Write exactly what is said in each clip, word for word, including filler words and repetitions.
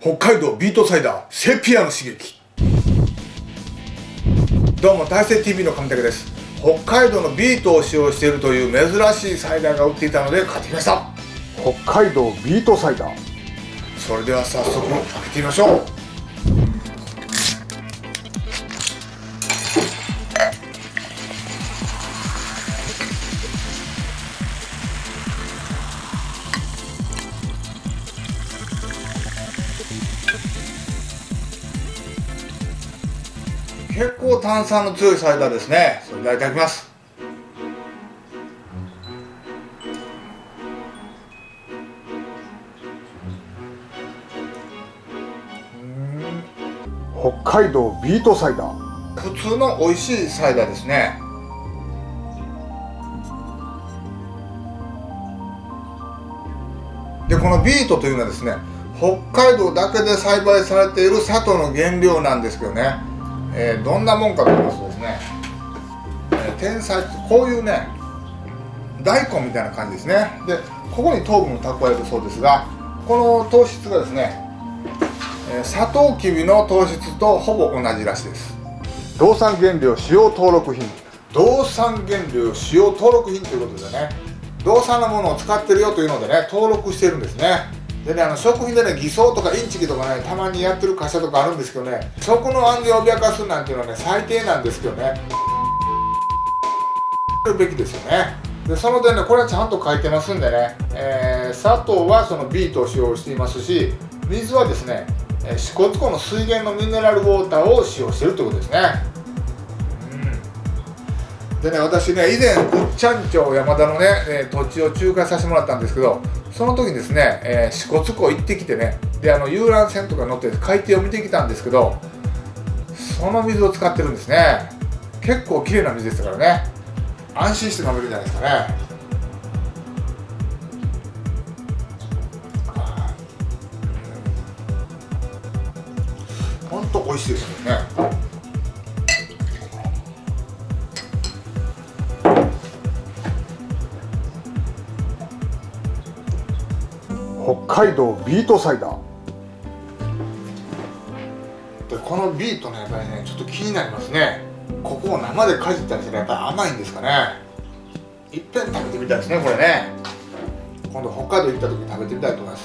北海道ビートサイダーセピアの刺激。どうも大成 ティーブイ の上竹です。北海道のビートを使用しているという珍しいサイダーが売っていたので買ってきました。 北海道ビートサイダー。 それでは早速開けてみましょう。結構炭酸の強いサイダーですね。それではいただきます。 北海道ビートサイダー。 普通の美味しいサイダーですね。でこのビートというのはですね、北海道だけで栽培されている砂糖の原料なんですけどね、えー、どんなもんかと言いますとですね、えー、天才ってこういうね大根みたいな感じですね。でここに糖分を蓄えるそうですが、この糖質がですね、えー、サトウキビの糖質とほぼ同じらしいです。 動産原料使用登録品。 動産原料使用登録品ということでね、動産のものを使ってるよというのでね登録してるんですね。でね、あの食品でね偽装とかインチキとかねたまにやってる会社とかあるんですけどね、食の安全を脅かすなんていうのはね最低なんですけどね、るべきですよね。でその点ねこれはちゃんと書いてますんでね、えー、砂糖はそのビートを使用していますし、水はですね支笏湖の水源のミネラルウォーターを使用しているということですね。でね、私ね以前倶知安町山田のね、えー、土地を仲介させてもらったんですけど、その時にですね、えー、支笏湖行ってきてね、であの遊覧船とか乗って海底を見てきたんですけど、その水を使ってるんですね。結構きれいな水でしたからね、安心して飲めるんじゃないですかね。ほんと美味しいですよね。 北海道ビートサイダー。 でこのビートねやっぱりねちょっと気になりますね。ここを生でかじったりしたらやっぱり甘いんですかね。いっぺん食べてみたいですねこれね。今度北海道行った時に食べてみたいと思います。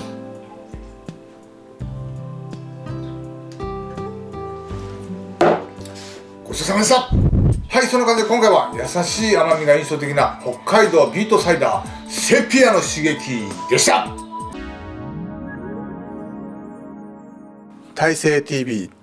ごちそうさまでした。はい、そんな感じで今回は優しい甘みが印象的な北海道ビートサイダーセピアの刺激でした。大成 ティーブイ